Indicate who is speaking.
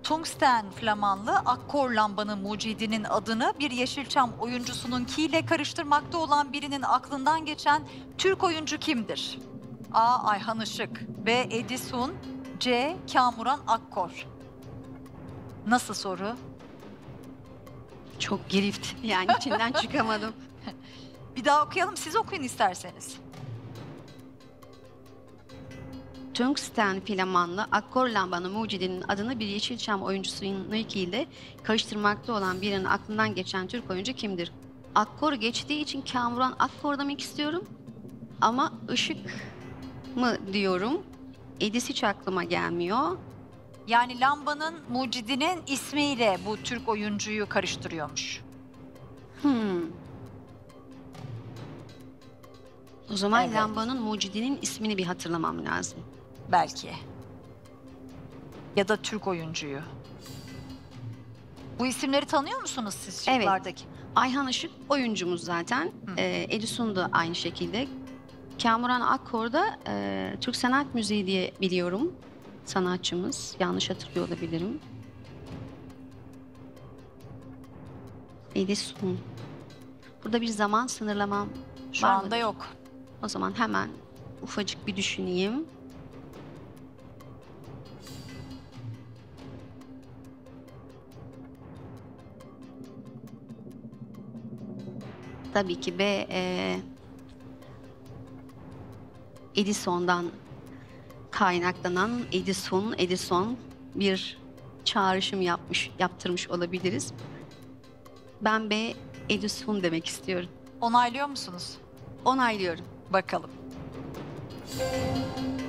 Speaker 1: Tungsten flamanlı akkor lambanın mucidinin adını bir Yeşilçam oyuncusununkiyle karıştırmakta olan birinin aklından geçen Türk oyuncu kimdir? A. Ayhan Işık, B. Edison, C. Kamuran Akkor. Nasıl soru?
Speaker 2: Çok girift. Yani içinden çıkamadım.
Speaker 1: Bir daha okuyalım, siz okuyun isterseniz.
Speaker 2: Tungsten filamanlı akkor lambanın mucidinin adını bir Yeşilçam oyuncusunun ile karıştırmakta olan birinin aklından geçen Türk oyuncu kimdir? Akkor geçtiği için Kamuran Akkor demek istiyorum. Ama ışık mı diyorum? Edis hiç aklıma gelmiyor.
Speaker 1: Yani lambanın mucidinin ismiyle bu Türk oyuncuyu karıştırıyormuş.
Speaker 2: O zaman
Speaker 1: Evet.
Speaker 2: lambanın mucidinin ismini bir hatırlamam lazım.
Speaker 1: Belki. Ya da Türk oyuncuyu. Bu isimleri tanıyor musunuz siz
Speaker 2: Evet.
Speaker 1: şıklardaki?
Speaker 2: Ayhan Işık oyuncumuz zaten. Edison da aynı şekilde. Kamuran Akkor da Türk Sanat Müziği diye biliyorum. Sanatçımız. Yanlış hatırlıyor olabilirim. Edison. Burada bir zaman sınırlamam
Speaker 1: Şu
Speaker 2: var
Speaker 1: anda
Speaker 2: mıdır?
Speaker 1: yok.
Speaker 2: O zaman hemen ufacık bir düşüneyim. Tabii ki Edison'dan kaynaklanan Edison bir çağrışım yaptırmış olabiliriz. Ben B. Edison demek istiyorum.
Speaker 1: Onaylıyor musunuz?
Speaker 2: Onaylıyorum.
Speaker 1: Bakalım.